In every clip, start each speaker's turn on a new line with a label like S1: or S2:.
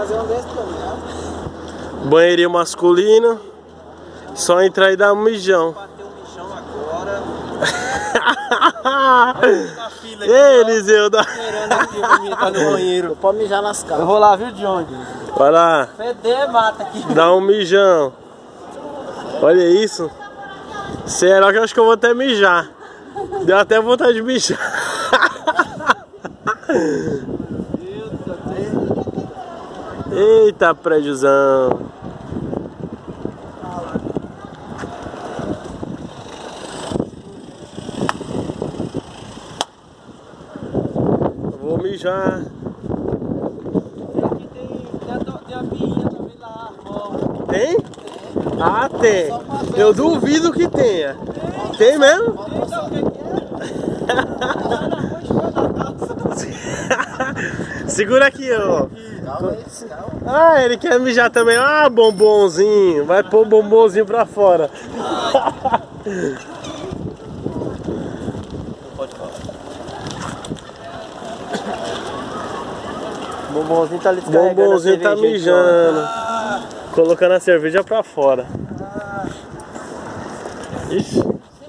S1: fazer um desse pra mim, né?
S2: Banheirinho masculino. Só entrar e dar um mijão.
S1: Bater um mijão agora.
S2: Ei, Eliseu, dá.
S1: Esperando aqui pra mim entrar no banheiro. Pode mijar nas calças. Eu vou lá, viu, John?
S2: Vai lá.
S1: Feder mata aqui.
S2: Dá um mijão. Olha isso. Será que eu acho que eu vou até mijar? Deu até vontade de mijar. Eita, prédiozão. Eu vou mijar.
S1: Aqui tem a pinha também lá.
S2: Tem? Ah, tem. Eu duvido que tenha. Tem mesmo? Segura aqui, ó. Ah, ele quer mijar também. Ah, bombonzinho. Vai pôr o bombonzinho pra fora.
S1: O bombonzinho tá ali descarregando.
S2: Bombonzinho tá mijando. Colocando a cerveja pra fora. Ixi.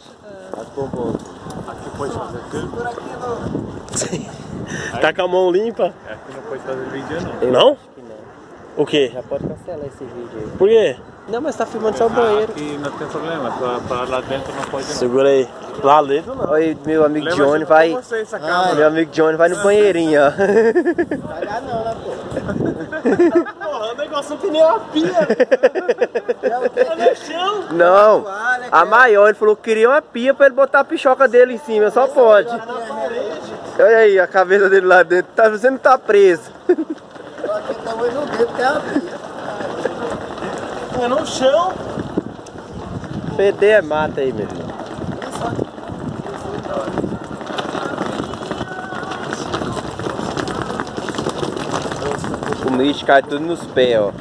S3: Aqui pode fazer aquilo?
S2: Tá com a mão limpa?
S3: Aqui não pode fazer vídeo não.
S2: Não?
S1: Acho que não.
S2: O quê?
S1: Já pode cancelar esse vídeo aí.
S2: Por quê?
S1: Não, mas tá filmando só o banheiro.
S3: Aqui não tem problema, pra lá dentro não pode não.
S2: Segura aí. Lá dentro não.
S1: Olha, meu amigo
S3: Lembra
S1: Johnny
S3: de
S1: vai.
S3: você essa câmera.
S1: Meu amigo Johnny vai no banheirinho, ó.
S4: Vai dar não, né, pô?
S2: Porra, o negócio não tem nem uma pia. É no chão.
S1: Não, a maior, ele falou que queria uma pia pra ele botar a pichoca dele em cima, só pode. Olha aí a cabeça dele lá dentro, você não tá preso.
S4: Aqui tamanho no dedo tem a pia.
S2: É no chão.
S1: Feder é mata aí, meu irmão. O lixo cai tudo nos pés, ó.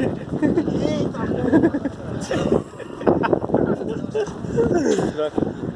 S4: Foi até os pés.